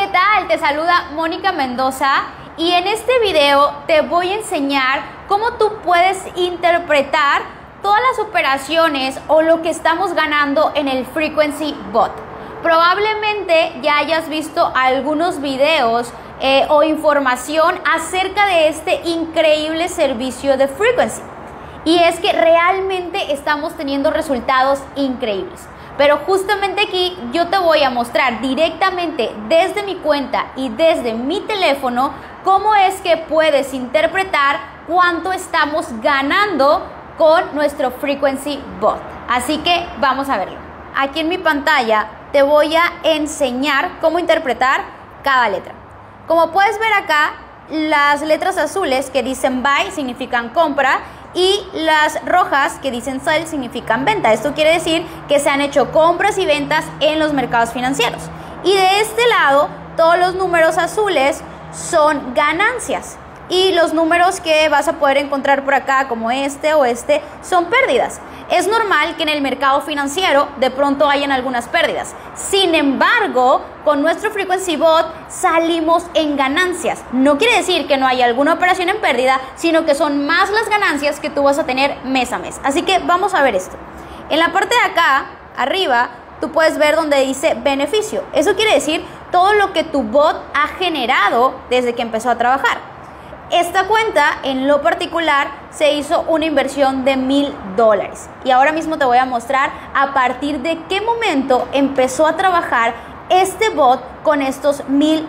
tal? Te saluda Mónica Mendoza y en este video te voy a enseñar cómo tú puedes interpretar todas las operaciones o lo que estamos ganando en el Frequency Bot. Probablemente ya hayas visto algunos videos o información acerca de este increíble servicio de Frequency. Y es que realmente estamos teniendo resultados increíbles. Pero justamente aquí yo te voy a mostrar directamente desde mi cuenta y desde mi teléfono cómo es que puedes interpretar cuánto estamos ganando con nuestro Frequency Bot. Así que vamos a verlo. Aquí en mi pantalla te voy a enseñar cómo interpretar cada letra. Como puedes ver acá, las letras azules que dicen buy significan compra y las rojas que dicen sell significan venta. Esto quiere decir que se han hecho compras y ventas en los mercados financieros. Y de este lado, todos los números azules son ganancias. Y los números que vas a poder encontrar por acá, como este o este, son pérdidas. Es normal que en el mercado financiero de pronto hayan algunas pérdidas. Sin embargo, con nuestro Frequency Bot salimos en ganancias. No quiere decir que no haya alguna operación en pérdida, sino que son más las ganancias que tú vas a tener mes a mes. Así que vamos a ver esto. En la parte de acá, arriba, tú puedes ver donde dice beneficio. Eso quiere decir todo lo que tu bot ha generado desde que empezó a trabajar. Esta cuenta en lo particular se hizo una inversión de $1000 y ahora mismo te voy a mostrar a partir de qué momento empezó a trabajar este bot con estos $1000.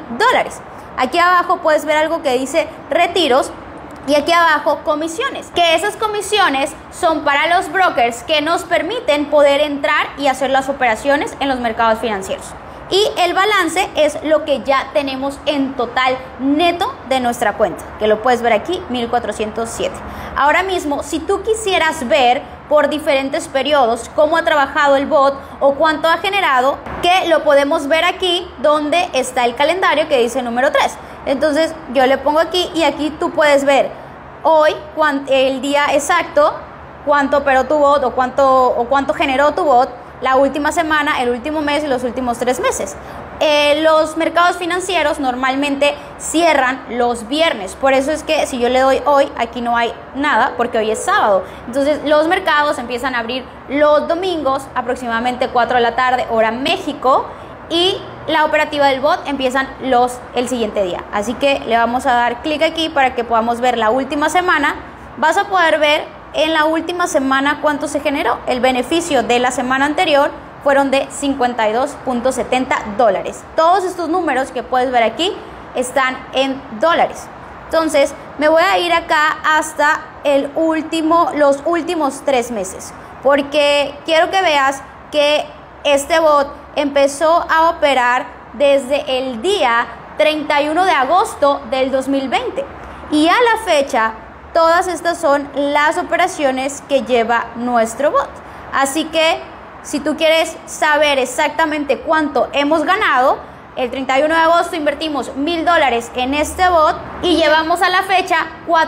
Aquí abajo puedes ver algo que dice retiros y aquí abajo comisiones, que esas comisiones son para los brokers que nos permiten poder entrar y hacer las operaciones en los mercados financieros. Y el balance es lo que ya tenemos en total neto de nuestra cuenta, que lo puedes ver aquí, 1407. Ahora mismo, si tú quisieras ver por diferentes periodos cómo ha trabajado el bot o cuánto ha generado, que lo podemos ver aquí donde está el calendario que dice número 3. Entonces yo le pongo aquí y aquí tú puedes ver hoy, el día exacto, cuánto operó tu bot o cuánto generó tu bot, la última semana, el último mes y los últimos 3 meses. Los mercados financieros normalmente cierran los viernes. Por eso es que si yo le doy hoy, aquí no hay nada porque hoy es sábado. Entonces los mercados empiezan a abrir los domingos, aproximadamente 4 de la tarde, hora México. Y la operativa del bot empiezan el siguiente día. Así que le vamos a dar clic aquí para que podamos ver la última semana. Vas a poder ver en la última semana cuánto se generó. El beneficio de la semana anterior fueron de $52.70. Todos estos números que puedes ver aquí están en dólares. Entonces me voy a ir acá hasta los últimos 3 meses, porque quiero que veas que este bot empezó a operar desde el día 31 de agosto del 2020 y a la fecha todas estas son las operaciones que lleva nuestro bot. Así que si tú quieres saber exactamente cuánto hemos ganado, el 31 de agosto invertimos $1000 en este bot y llevamos a la fecha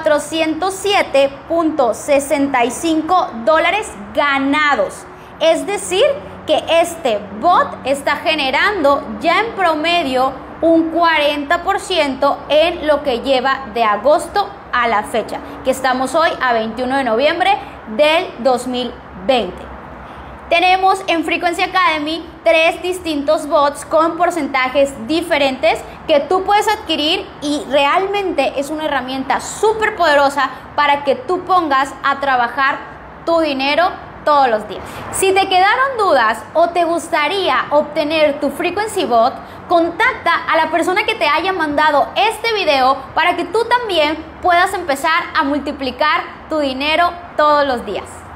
$407.65 ganados. Es decir, que este bot está generando ya en promedio un 40% en lo que lleva de agosto a la fecha, que estamos hoy a 21 de noviembre del 2020. Tenemos en Frequency Academy 3 distintos bots con porcentajes diferentes que tú puedes adquirir y realmente es una herramienta súper poderosa para que tú pongas a trabajar tu dinero todos los días. Si te quedaron dudas o te gustaría obtener tu Frequency Bot, contacta a la persona que te haya mandado este video para que tú también puedas empezar a multiplicar tu dinero todos los días.